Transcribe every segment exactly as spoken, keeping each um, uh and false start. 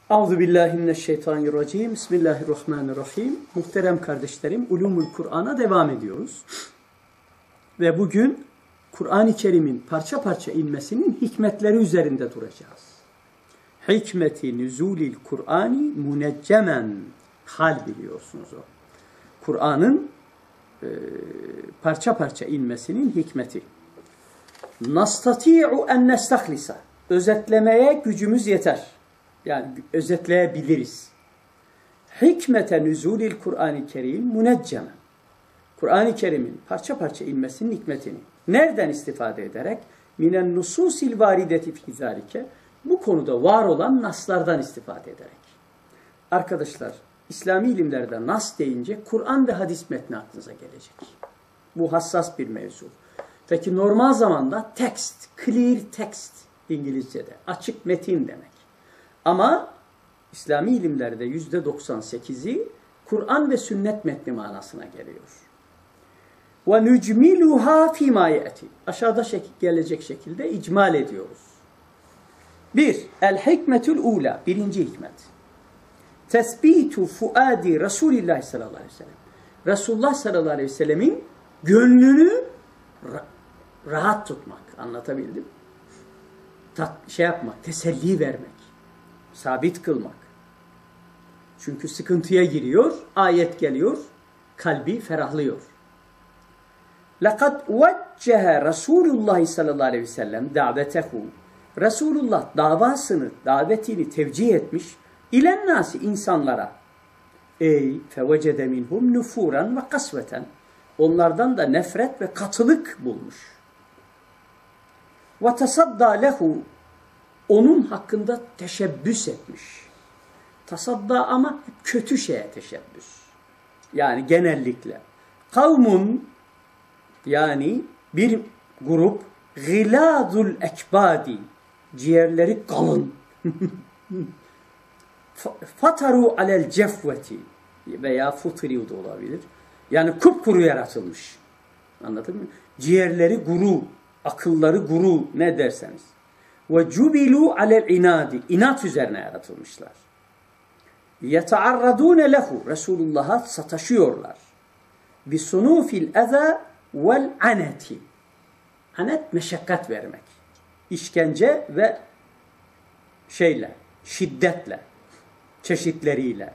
Euzubillahimineşşeytanirracim. Bismillahirrahmanirrahim. Muhterem kardeşlerim, Ulumul Kur'an'a devam ediyoruz. Ve bugün Kur'an-ı Kerim'in parça parça inmesinin hikmetleri üzerinde duracağız. Hikmeti nüzulil Kur'ani muneccemen. Hal biliyorsunuz o. Kur'an'ın e, parça parça inmesinin hikmeti. Nastati'u en nestahlisa. Özetlemeye gücümüz yeter. Yani özetleyebiliriz. Hikmete nüzulil Kur'an-ı Kerim muneccemen. Kur'an-ı Kerim'in parça parça inmesinin hikmetini nereden istifade ederek? Minen nususil varideti fî zâlike. Bu konuda var olan naslardan istifade ederek. Arkadaşlar, İslami ilimlerde nas deyince Kur'an ve hadis metni aklınıza gelecek. Bu hassas bir mevzu. Peki normal zamanda text, clear text İngilizce'de açık metin demek. Ama İslami ilimlerde yüzde doksan sekizi Kur'an ve sünnet metni manasına geliyor. Ve nucmiluha fîmâ ye'ti. Aşağıda şek gelecek şekilde icmal ediyoruz. Bir, el hikmetül ula. Birinci hikmet. Tesbitu fuadi Resulillah sallallahu aleyhi ve sellem. Resulullah sallallahu aleyhi ve sellemin gönlünü rahat tutmak. Anlatabildim? Tat, şey yapmak, teselli vermek. Sabit kılmak. Çünkü sıkıntıya giriyor, ayet geliyor, kalbi ferahlıyor. لَقَدْ وَجَّهَ Resulullah sallallahu aleyhi ve sellem davetehu. Resulullah davasını, davetini tevcih etmiş. İlen nasi insanlara. Ey fevecede minhum nufuran ve kasveten. Onlardan da nefret ve katılık bulmuş. Ve tasadda lehu. Onun hakkında teşebbüs etmiş. Tasadda ama kötü şeye teşebbüs. Yani genellikle. Kavmun yani bir grup gilâdul ekbâdi ciğerleri kalın. Fataru alel cefveti veya futriu da olabilir. Yani kupkuru yaratılmış. Anladın mı? Ciğerleri guru, akılları guru ne derseniz. Ve cubilu alel inadi. İnat üzerine yaratılmışlar. Yeta'arradûne lehu. Resulullah'a sataşıyorlar. Bisunufil eza vel aneti. Anet meşakkat vermek. İşkence ve şeyle, şiddetle, çeşitleriyle.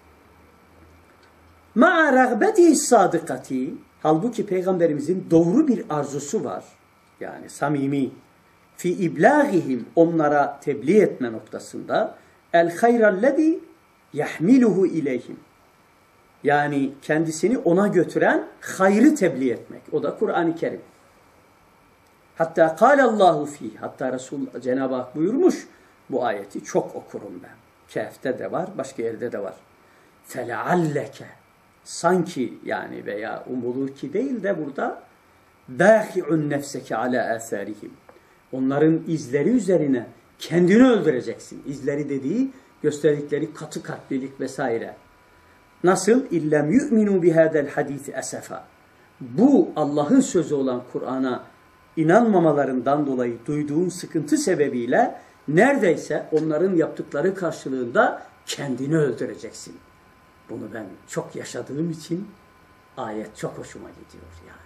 Ma'a rağbetihi sadıkati. Halbuki Peygamberimizin doğru bir arzusu var. Yani samimi. Fi iblâgihim onlara tebliğ etme noktasında el hayrallezî yahmiluhu ileyhim. Yani kendisini ona götüren hayrı tebliğ etmek. O da Kur'an-ı Kerim. Hatta kâlallahu fîh. Hatta Resul Cenab-ı Hak buyurmuş bu ayeti çok okurum ben. Kehf'te de var, başka yerde de var. Felealleke. Sanki yani veya umulur ki değil de burada bâhi'un nefseke alâ âthârihim. Onların izleri üzerine kendini öldüreceksin. İzleri dediği gösterdikleri katı kalplilik vesaire. Nasıl? İllem yu'minu bihâdel hadîsi esefa. Bu Allah'ın sözü olan Kur'an'a inanmamalarından dolayı duyduğun sıkıntı sebebiyle neredeyse onların yaptıkları karşılığında kendini öldüreceksin. Bunu ben çok yaşadığım için ayet çok hoşuma gidiyor yani.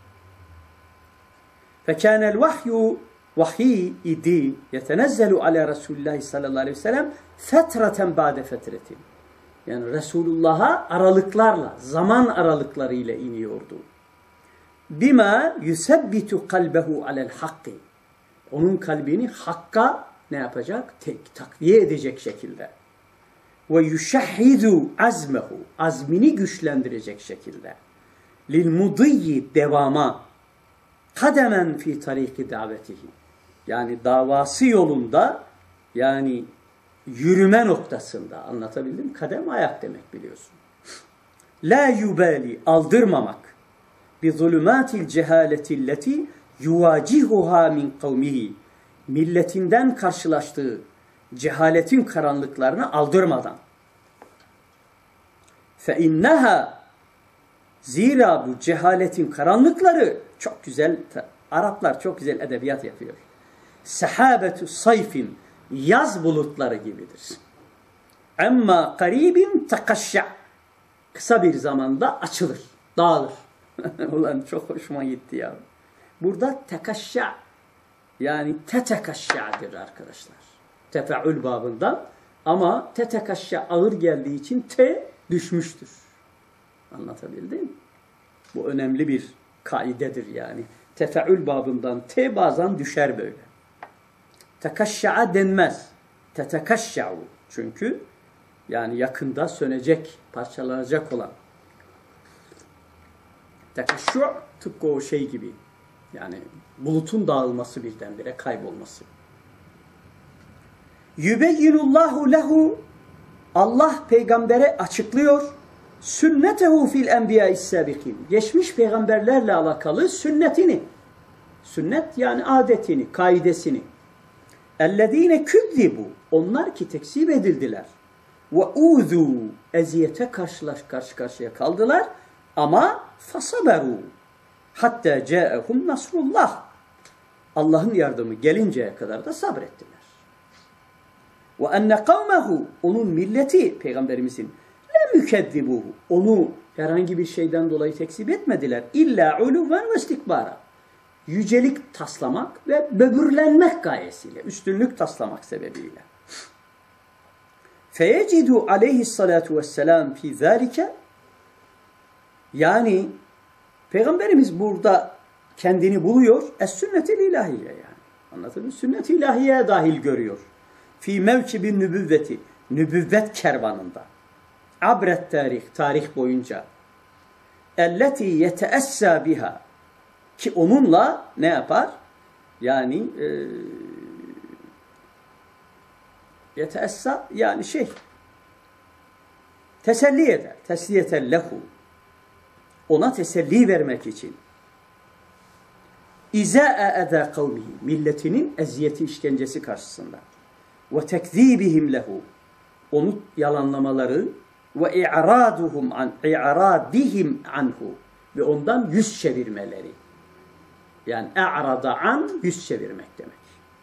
Fekânel vahyu vahiy idi yetenezzelu ala Resulullah sallallahu aleyhi ve sellem fetreten ba'de fetretin. Yani Resulullah'a aralıklarla, zaman aralıklarıyla iniyordu. Bima yusebbitu kalbehu alel hakki. Onun kalbini hakka ne yapacak? Tek, takviye edecek şekilde. Ve yuşahhidu azmehu. Azmini güçlendirecek şekilde. Lil mudiyyi devama. Kademen fi tariki davetihi. Yani davası yolunda yani yürüme noktasında anlatabildim. Kadem ayak demek biliyorsun. La yubali aldırmamak. Bi zulümatil cehaletilleti yuvacihuha min kavmihi. Milletinden karşılaştığı cehaletin karanlıklarını aldırmadan. Fe inneha zira bu cehaletin karanlıkları çok güzel, Araplar çok güzel edebiyat yapıyor. Sehabetu sayfin yaz bulutları gibidir. Amma qaribin takaşşa. Kısa bir zamanda açılır, dağılır. Ulan çok hoşuma gitti ya. Burada tekaşşa yani tetekaşşa'dır arkadaşlar. Tefeül babından ama tetekaşşa ağır geldiği için te düşmüştür. Anlatabildim mi? Bu önemli bir kaidedir yani. Tefeül babından te bazen düşer böyle. Tekaşşa'a denmez. Tetekaşşa'u. Çünkü yani yakında sönecek, parçalanacak olan. Tekaşşu tıpkı o şey gibi. Yani bulutun dağılması birdenbire kaybolması. Yübeyyinullahu lehu Allah peygambere açıklıyor. Sünnetehu fil enbiya'is sabikin. Geçmiş peygamberlerle alakalı sünnetini. Sünnet yani adetini, kaidesini. Ellezine küzzibu. Onlar ki tekzip edildiler. Ve uzu. Eziyete karşı karşı karşıya kaldılar. Ama fasaberu. Hatta ca'ehum nasrullah. Allah'ın yardımı gelinceye kadar da sabrettiler. Ve enne kavmehu. Onun milleti peygamberimizin le mükezzibuhu. Onu herhangi bir şeyden dolayı tekzip etmediler. İlla uluven ve istikbara. Yücelik taslamak ve böbürlenmek gayesiyle. Üstünlük taslamak sebebiyle. Feyecidu aleyhissalatu vesselam fi zâlike. Yani Peygamberimiz burada kendini buluyor. Es-sünnet-i ilahiye yani. Anladın mı? Sünnet-i ilahiyeye dahil görüyor. Fi mevkibin nübüvveti. Nübüvvet kervanında. Abret tarih. Tarih boyunca. Elleti yeteessa biha. Ki onunla ne yapar? Yani e, yeteessa yani şey teselli eder. Tesliyeten lehu. Ona teselli vermek için. İzâ'e edâ kavmihi. Milletinin eziyeti işkencesi karşısında. Ve tekzîbihim lehu. Onu yalanlamaları ve i'râduhum an i'râdihim anhu. Ve ondan yüz çevirmeleri. Yani e'rada an yüz çevirmek demek.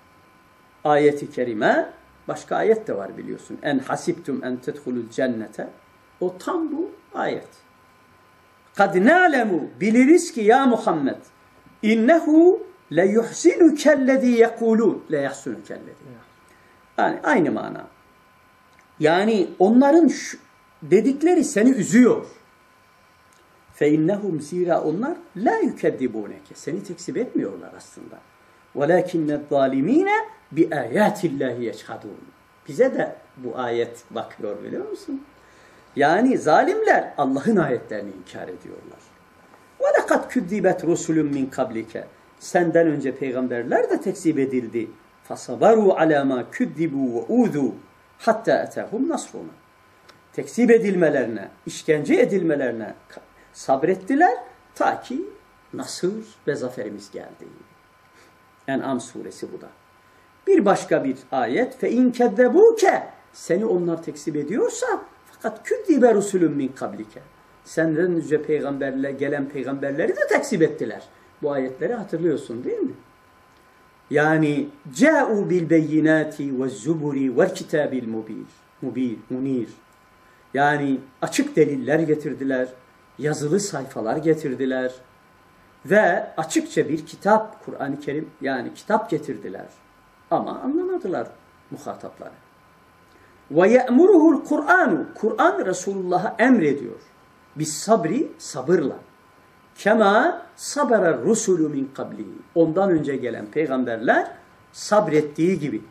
Ayet-i kerime başka ayet de var biliyorsun. En hasibtum en tedhulul cennete. O tam bu ayet. Kad na'lemu biliriz ki ya Muhammed innehu le yuhsinu kellezî yekulûn le yahsunu kellezî. Yani aynı mana. Yani onların şu, dedikleri seni üzüyor. Fe innehum zira onlar la yukezzibûneke. Seni tekzip etmiyorlar aslında. Velakinne zalimîne bi âyâtillâhi yeşhadûn. Bize de bu ayet bakıyor biliyor musun? Yani zalimler Allah'ın ayetlerini inkar ediyorlar. وَلَقَدْ كُذِّبَتْ رُسُلٌ مِنْ قَبْلِكَ. Senden önce peygamberler de tekzip edildi. فَصَبَرُوا عَلَى مَا كُذِّبُوا وَاُذُوا حَتَّى اَتَهُمْ نَصْرُونَ. Tekzip edilmelerine, işkence edilmelerine sabrettiler ta ki nasır ve zaferimiz geldi. En'am suresi bu da. Bir başka bir ayet فَاِنْ كَذَّبُوكَ. Seni onlar tekzip ediyorsa fakat küddibe rusulun min kablike. Senden önce peygamberle gelen peygamberleri de tekzip ettiler. Bu ayetleri hatırlıyorsun değil mi? Yani ca'u bil beyinati ve zuburi ve kitabil mubir. Mubir, munir. Yani açık deliller getirdiler. Yazılı sayfalar getirdiler. Ve açıkça bir kitap, Kur'an-ı Kerim yani kitap getirdiler. Ama anlamadılar muhatapları. Ve ye'muruhul Kur'anu. Kur'an Resulullah'a emrediyor. Bis sabri sabırla. Kema sabara rusulü min kabli. Ondan önce gelen peygamberler sabrettiği gibi.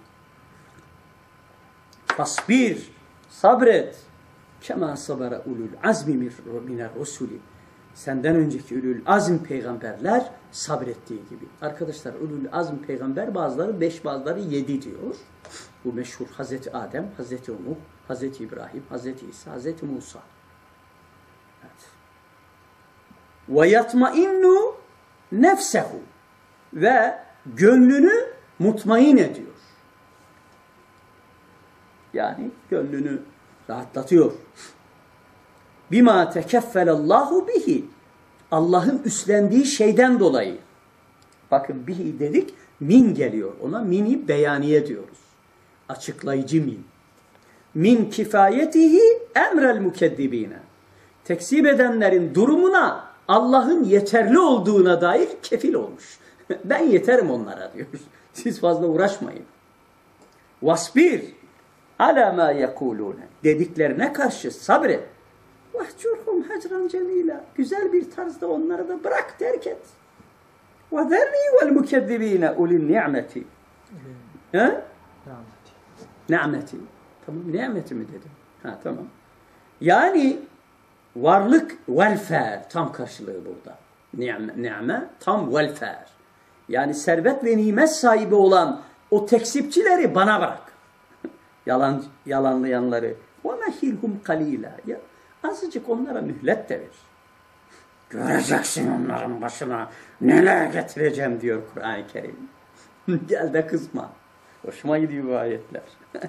Fasbir, sabret. Kema sabara ulul azmi minel rusulü. Senden önceki ulul azm peygamberler sabrettiği gibi. Arkadaşlar ulul azm peygamber bazıları beş bazıları yedi diyor. Bu meşhur Hazreti Adem, Hazreti Nuh, Hazreti İbrahim, Hazreti İsa, Hazreti Musa. Evet. Ve yatmainnu nefsehu. Ve gönlünü mutmain ediyor. Yani gönlünü rahatlatıyor. Bima tekeffelallahu bihi. Allah'ın üstlendiği şeyden dolayı. Bakın bihi dedik, min geliyor. Ona mini beyaniye diyoruz. Açıklayıcı min. min kifayetihi emrel mukeddibine. Tekzip edenlerin durumuna Allah'ın yeterli olduğuna dair kefil olmuş. Ben yeterim onlara diyor. Siz fazla uğraşmayın. Vasbir ala ma yekulune. Dediklerine karşı sabret. Vahcurhum hecran cemila. Güzel bir tarzda onları da bırak, terk et. Ve zerni vel mukeddibine ulin ni'meti. Ha? Ni'meti. Tamam, ni'meti mi dedim? Ha, tamam. Yani varlık, welfare tam karşılığı burada. Ni'me, ni'me tam welfare. Yani servet ve nimet sahibi olan o tekzipçileri bana bırak. Yalan, yalanlayanları. وَمَهِلْهُمْ قَلِيلًا. Ya azıcık onlara mühlet de ver. Göreceksin onların başına neler getireceğim diyor Kur'an-ı Kerim. Gel de kızma. Hoşuma gidiyor bu ayetler.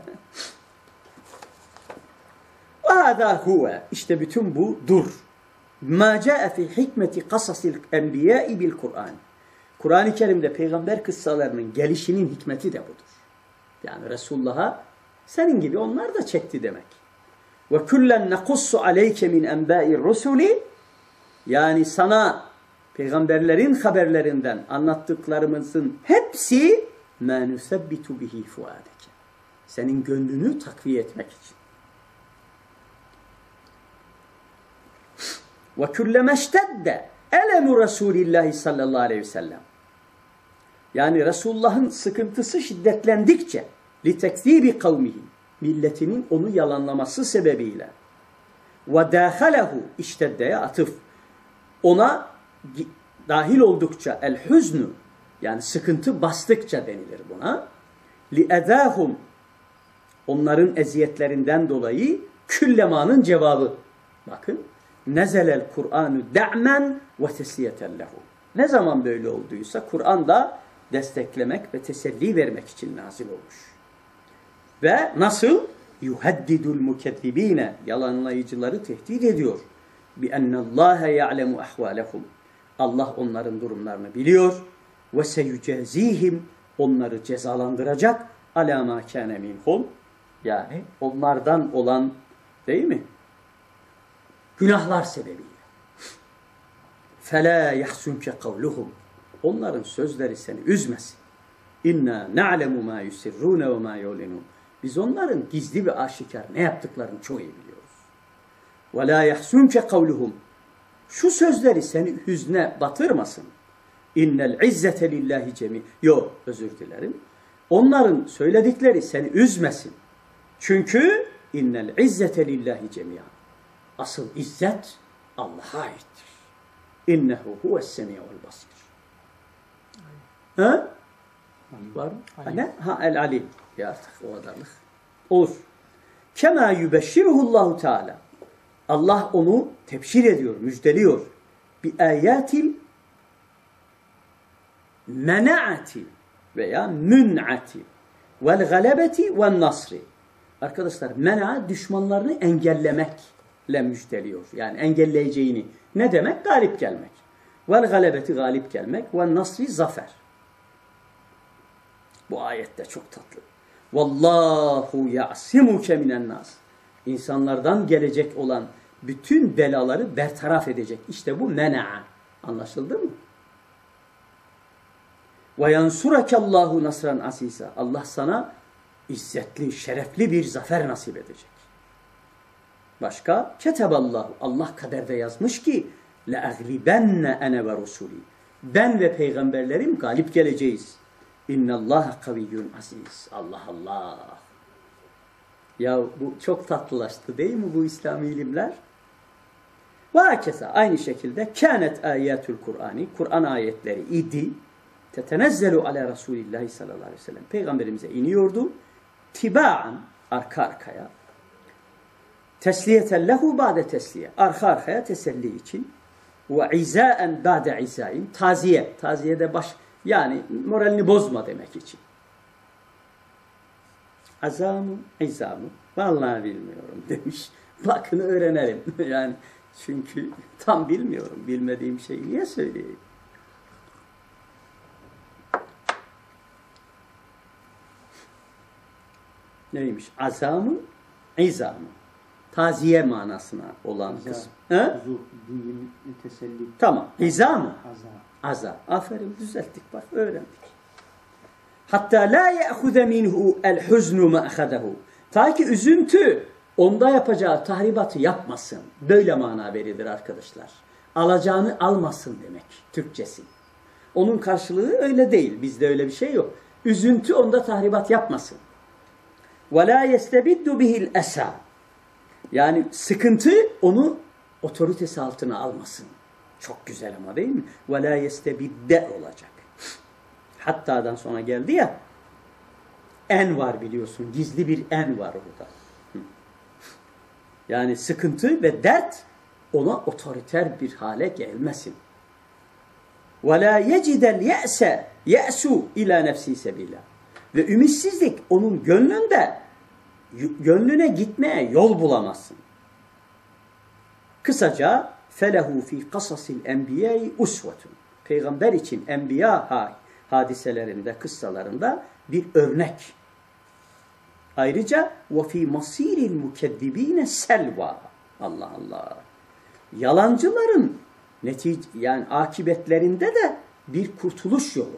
وَهَذَا هُوَ. İşte bütün bu dur. مَا جَاءَ فِي حِكْمَةِ قَصَصِ الْاَنْبِيَاءِ بِالْقُرْآنِ. Kur'an-ı Kerim'de peygamber kıssalarının gelişinin hikmeti de budur. Yani Resulullah'a senin gibi onlar da çekti demek. Ve kullen nakussu aleyke min enbâir rusuli. Yani sana peygamberlerin haberlerinden anlattıklarımızın hepsi mâ nusebbitu bihi fuâdeke. Senin gönlünü takviye etmek için. Ve kulleme iştedde elemu Resulillahi sallallahu aleyhi ve sellem. Yani Resulullah'ın sıkıntısı şiddetlendikçe litekzibi kavmihi, milletinin onu yalanlaması sebebiyle ve dâhalehu, işteddeye atıf, ona dahil oldukça el hüznü, yani sıkıntı bastıkça denilir buna. Li edâhum, onların eziyetlerinden dolayı küllemanın cevabı. Bakın, nezelel Kur'anu da'men ve tesliyeten lehu. Ne zaman böyle olduysa Kur'an'da desteklemek ve teselli vermek için nazil olmuş. Ve nasıl? Yuhaddidul mukezzibine, yalanlayıcıları tehdit ediyor. Bi ennallâhe ya'lemu ahvalehum. Allah onların durumlarını biliyor. Ve seyucezihim, onları cezalandıracak. Alâ mâ kâne minhum. Yani onlardan olan, değil mi? Günahlar sebebiyle. فَلَا يَحْسُنْكَ قَوْلُهُمْ. Onların sözleri seni üzmesin. İnna na'lemu ma yusirrûne ve ma yu'linûn. Biz onların gizli ve aşikar ne yaptıklarını çok iyi biliyoruz. وَلَا يَحْسُنْكَ قَوْلُهُمْ. Şu sözleri seni hüzne batırmasın. İnnel izzete lillahi cemi. Yok, özür dilerim. Onların söyledikleri seni üzmesin. Çünkü innel izzete lillahi cemiyan. Asıl izzet Allah'a aittir. İnnehu huves-semî'ul basîr. Ha? Var mı? Ne? Ha, el-alim. Ya artık o kadarlık. Olur. Kema yubeşşiruhullahu Teala. Allah onu tebşir ediyor, müjdeliyor. Bi ayatil mena'ati veya mün'ati vel galebeti vel nasri. Arkadaşlar, mena düşmanlarını engellemekle müjdeliyor. Yani engelleyeceğini. Ne demek? Galip gelmek. Vel galebeti, galip gelmek. Vel nasri, zafer. Bu ayette çok tatlı. Vallahu ya'simuke minen nas. İnsanlardan gelecek olan bütün belaları bertaraf edecek. İşte bu mena. Anlaşıldı mı? Ve yansurakallahu nasran asisa. Allah sana İzzetli, şerefli bir zafer nasip edecek. Başka? Keteballahu. Allah kaderde yazmış ki le'aglibenne ene ve rusuli. Ben ve peygamberlerim galip geleceğiz. İnnallâhe kaviyyun aziz. Allah Allah. Ya bu çok tatlılaştı değil mi bu İslami ilimler? Ve hakeza aynı şekilde kânet âyâtül Kur'ani. Kur'an ayetleri idi. Tetenezzelu ala Resulillahi sallallahu aleyhi ve sellem. Peygamberimize iniyordu. Tiba'an, arka arkaya. Tesliyeten lehu ba'de tesliye. Arka arkaya teselli için. Ve izâen ba'de izâin. Taziye. Taziyede baş, yani moralini bozma demek için. Azamı, izamı. Vallahi bilmiyorum demiş. Bakın öğrenelim. Yani çünkü tam bilmiyorum. Bilmediğim şeyi niye söyleyeyim? Neymiş? Azamı, İzamı. Taziye manasına olan İza, kısım. He? Huzur, din, teselli. Tamam. İza mı? Aza. Aza. Aferin, düzelttik bak, öğrendik. Hatta la ye'huze minhu el huznu ma'hadehu. Ta ki üzüntü onda yapacağı tahribatı yapmasın. Böyle mana verilir arkadaşlar. Alacağını almasın demek Türkçesi. Onun karşılığı öyle değil. Bizde öyle bir şey yok. Üzüntü onda tahribat yapmasın. وَلَا يَسْتَبِدُّ بِهِ الْأَسَى. Yani sıkıntı onu otoritesi altına almasın. Çok güzel ama değil mi? وَلَا يَسْتَبِدَّ olacak. Hatta'dan sonra geldi ya, en var biliyorsun. Gizli bir en var orada. Yani sıkıntı ve dert ona otoriter bir hale gelmesin. وَلَا يَجِدَ الْيَأْسَ يَأْسُ اِلَى نَفْسِي سَبِيلًا. Ve ümitsizlik onun gönlünde, gönlüne gitmeye yol bulamazsın. Kısaca فَلَهُ ف۪ي قَصَصِ الْاَنْبِيَاءِ اُسْوَةٌ. Peygamber için enbiya hadiselerinde, kıssalarında bir örnek. Ayrıca وَف۪ي مَص۪يرِ الْمُكَذِّب۪ينَ سَلْوَى. Allah Allah. Yalancıların netice, yani akibetlerinde de bir kurtuluş yolu.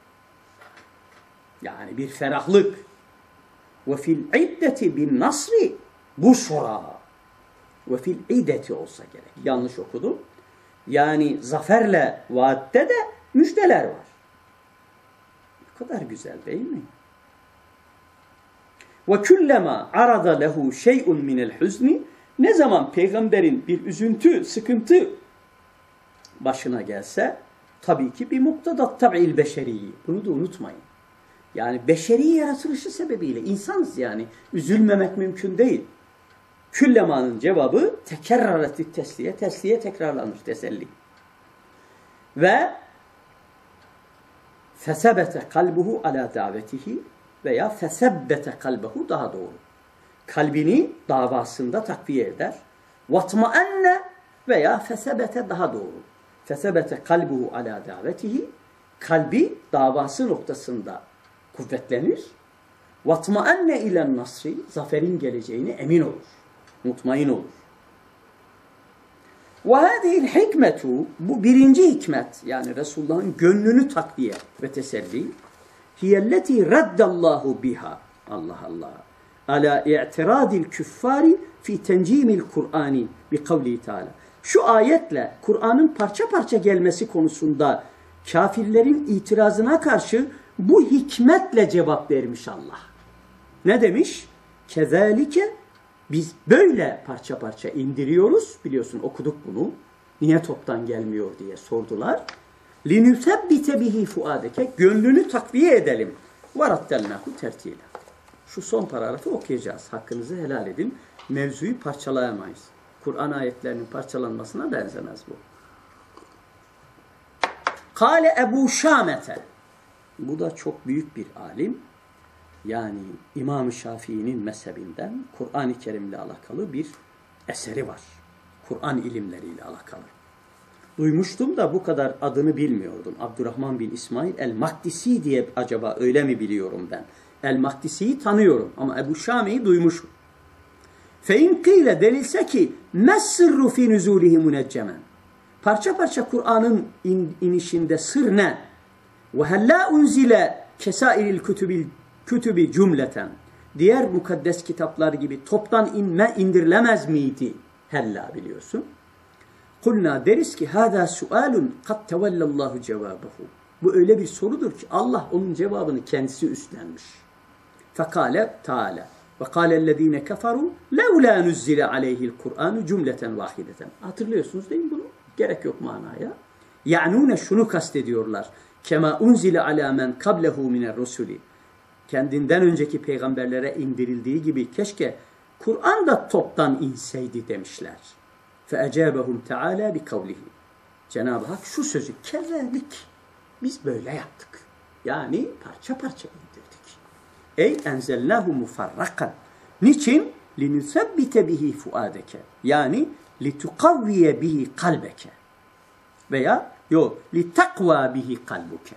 Yani bir ferahlık. وَفِي الْعِدَّةِ بِالنَّصْرِ بُشْرَى. وَفِي الْعِدَّةِ olsa gerek. Yanlış okudum. Yani zaferle vaatte de müjdeler var. Ne kadar güzel değil mi? وَكُلَّمَا عَرَضَ لَهُ شَيْءٌ مِنَ الْحُزْنِ. Ne zaman peygamberin bir üzüntü, sıkıntı başına gelse, tabii ki bir muktadat tab'il beşeriyi. Bunu da unutmayın. Yani beşeri yaratılışı sebebiyle insanız yani. Üzülmemek mümkün değil. Küllemanın cevabı tekerrareti tesliye. Tesliye tekrarlanır, teselli. Ve fesebete kalbuhu ala davetihi veya fesebbete kalbehu daha doğru. Kalbini davasında takviye eder. Vatmaenne veya fesebete daha doğru. Fesebete kalbuhu ala davetihi, kalbi davası noktasında kuvvetlenir. Vatmaenne ilen nasri, zaferin geleceğine emin olur. Mutmain olur. Ve hâzihil hikmetu, bu birinci hikmet, yani Resulullah'ın gönlünü takviye ve teselli, hiyelleti raddallahu biha, Allah Allah, ala i'tiradil küffari fi tencimil Kur'ani bi kavli Teala. Şu ayetle Kur'an'ın parça parça gelmesi konusunda kafirlerin itirazına karşı bu hikmetle cevap vermiş Allah. Ne demiş? Kezalike, biz böyle parça parça indiriyoruz. Biliyorsun okuduk bunu. Niye toptan gelmiyor diye sordular. Linüsebbite bihi fuadeke, gönlünü takviye edelim. Varattelnahu tertile. Şu son paragrafı okuyacağız. Hakkınızı helal edin. Mevzuyu parçalayamayız. Kur'an ayetlerinin parçalanmasına benzemez bu. Kale Ebu Şamete. Bu da çok büyük bir alim. Yani İmam-ı Şafii'nin mezhebinden Kur'an-ı Kerim'le alakalı bir eseri var. Kur'an ilimleriyle alakalı. Duymuştum da bu kadar adını bilmiyordum. Abdurrahman bin İsmail el-Makdisi diye acaba öyle mi biliyorum ben? El-Makdisi'yi tanıyorum ama Ebu Şame'yi duymuşum. فَاِنْ قِيلَ denilse ki مَسِّرُّ فِي نُزُولِهِ مُنَجَّمًا. Parça parça Kur'an'ın in, inişinde sır ne? وَهَلَّا اُنْزِلَ كَسَائِرِ الْكُتُبِ kütübi cümleten. Diğer mukaddes kitaplar gibi toptan inme indirilemez miydi? Hella biliyorsun. Kulna deriz ki hâzâ sualun kad tevellallahu cevabehu. Bu öyle bir sorudur ki Allah onun cevabını kendisi üstlenmiş. Fekale Teala ve kâlellezîne keferû levlâ nuzzile aleyhil Kur'anu cümleten vahideten. Hatırlıyorsunuz değil mi bunu? Gerek yok manaya. Ya'nûne şunu kastediyorlar. Kema unzile alâ men kablehu miner rusuli. Kendinden önceki peygamberlere indirildiği gibi keşke Kur'an da toptan inseydi demişler. فَاَجَابَهُمْ تَعَالَى بِقَوْلِهِ. Cenab-ı Hak şu sözü kevelik. Biz böyle yaptık. Yani parça parça indirdik. Ey enzelnahu mufarrakan. Niçin? لِنُثَبِّتَ بِهِ فُؤَادَكَ. Yani لِتُقَوِّيَ بِهِ قَلْبَكَ. Veya yok لِتَقْوَى بِهِ قَلْبُكَ.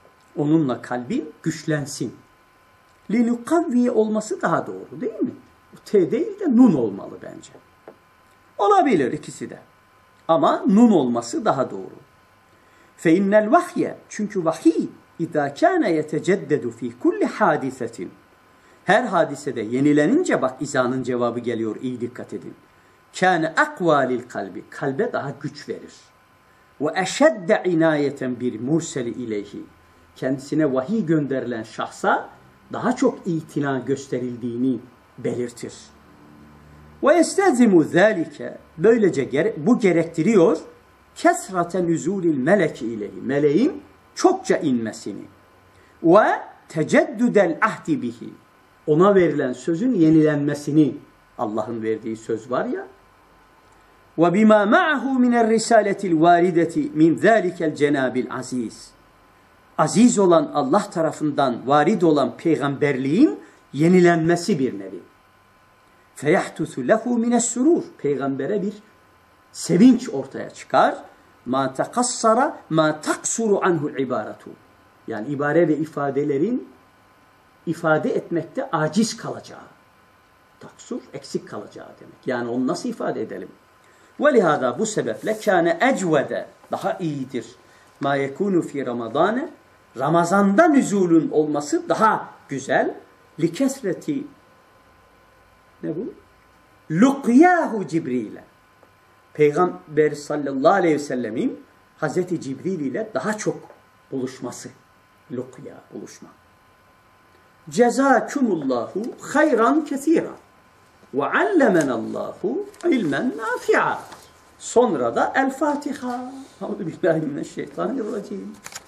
Onunla kalbin güçlensin. Linukavviye olması daha doğru değil mi? T değil de nun olmalı bence. Olabilir ikisi de. Ama nun olması daha doğru. Fe innel vahye, çünkü vahiy İzâ kâne yeteceddedu fî kulli hâdisetin. Her hadisede yenilenince, bak izanın cevabı geliyor, iyi dikkat edin. Kâne akvâ lil kalbi. Kalbe daha güç verir. Ve eşedde inayeten bir murseli ileyhi. Kendisine vahiy gönderilen şahsa daha çok itina gösterildiğini belirtir. Ve yestezimu zâlike. Böylece bu gerektiriyor kesrate nüzûlil meleki ileyhi. Meleğin çokça inmesini. Ve teceddüdel ahdi bihi. Ona verilen sözün yenilenmesini. Allah'ın verdiği söz var ya. Ve bima ma'ahu minel risaletil varideti min zâlikel cenabil aziz. Aziz olan Allah tarafından varid olan peygamberliğin yenilenmesi bir nevi. Feyahtusu lehu mines surur. Peygambere bir sevinç ortaya çıkar. Ma takassara ma taksuru anhu ibaratu. Yani ibare ve ifadelerin ifade etmekte aciz kalacağı. Taksur, eksik kalacağı demek. Yani onu nasıl ifade edelim? Ve lihada, bu sebeple kâne ecvede, daha iyidir. Ma yekûnu fi ramadâne, Ramazan'da nüzulün olması daha güzel. Li kesreti, ne bu? Luqyâhu Cibril'e. Peygamber sallallahu aleyhi ve sellemin Hazreti Cibril ile daha çok buluşması. Luqya, buluşma. Cezâkumullahu hayran kesîran ve allemenallahu ilmen nafi'a. Sonra da El Fatiha. Euzubillahimineşşeytanirracim.